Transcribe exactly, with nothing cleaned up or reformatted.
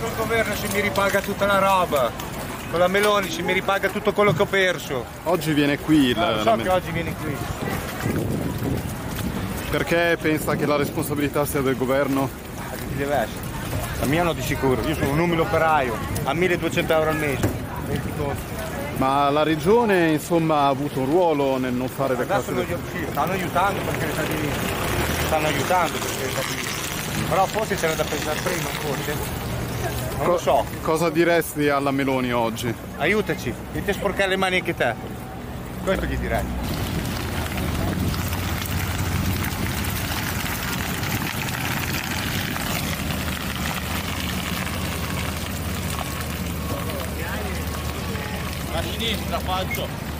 col governo se mi ripaga tutta la roba. Con la Meloni se mi ripaga tutto quello che ho perso. Oggi viene qui il... No, lo so che oggi viene qui. Perché pensa che la responsabilità sia del governo? Ah, che deve essere? La mia no di sicuro, io sono un umile operaio, a milleduecento euro al mese. venti conti. Ma la regione insomma ha avuto un ruolo nel non fare le Adesso case non del... gli- sì, stanno aiutando perché le stati stanno aiutando perché le stati però forse c'era da pensare prima, forse. Non lo so. Cosa diresti alla Meloni oggi? Aiutaci, vieni a sporcare le mani anche te. Questo gli direi. A sinistra faccio.